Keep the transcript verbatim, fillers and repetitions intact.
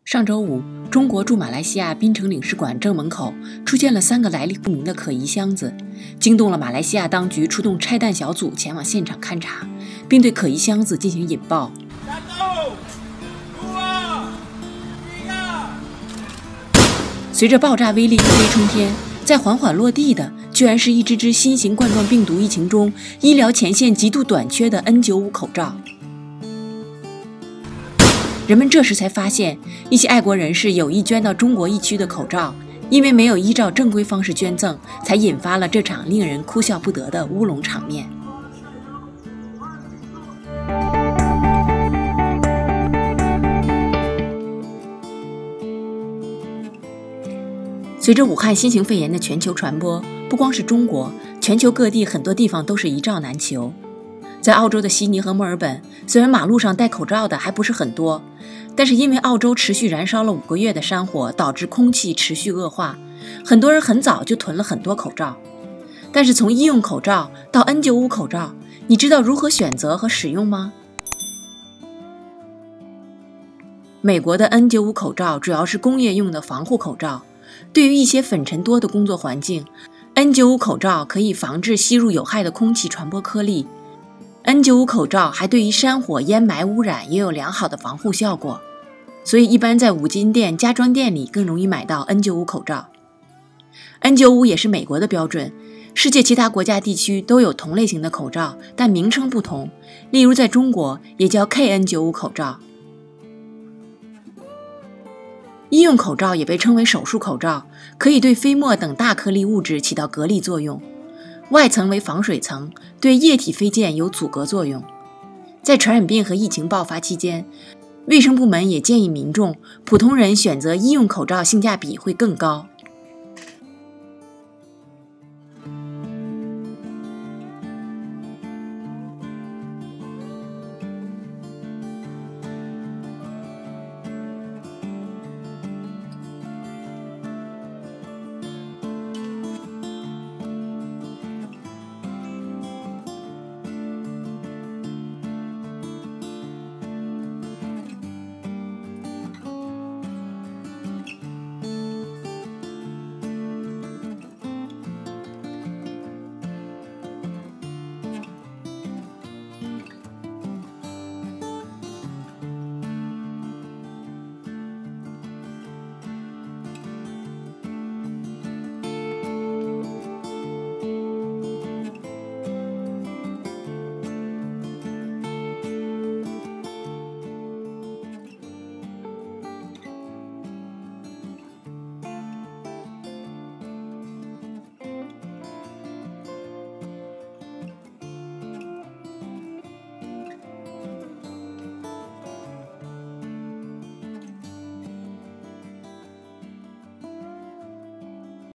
上周五，中国驻马来西亚槟城领事馆正门口出现了三个来历不明的可疑箱子，惊动了马来西亚当局，出动拆弹小组前往现场勘查，并对可疑箱子进行引爆。随着爆炸威力一飞冲天，在缓缓落地的居然是一支支新型冠状病毒疫情中医疗前线极度短缺的 N 九十五 口罩。人们这时才发现，一些爱国人士有意捐到中国疫区的口罩，因为没有依照正规方式捐赠，才引发了这场令人哭笑不得的乌龙场面。随着武汉新型肺炎的全球传播，不光是中国，全球各地很多地方都是一罩难求。在澳洲的悉尼和墨尔本，虽然马路上戴口罩的还不是很多，但是因为澳洲持续燃烧了五个月的山火，导致空气持续恶化，很多人很早就囤了很多口罩。但是从医用口罩到 N 九十五 口罩，你知道如何选择和使用吗？美国的 N 九十五 口罩主要是工业用的防护口罩，对于一些粉尘多的工作环境， N 九十五 口罩可以防治吸入有害的空气传播颗粒。N 九十五 口罩还对于山火、烟霾污染也有良好的防护效果，所以一般在五金店、家装店里更容易买到 N 九十五 口罩。N 九十五 也是美国的标准，世界其他国家地区都有同类型的口罩，但名称不同，例如在中国也叫 K N 九十五 口罩。医用口罩也被称为手术口罩，可以对飞沫等大颗粒物质起到隔离作用，外层为防水层，对液体飞溅有阻隔作用。在传染病和疫情爆发期间，卫生部门也建议民众，普通人选择医用口罩性价比会更高。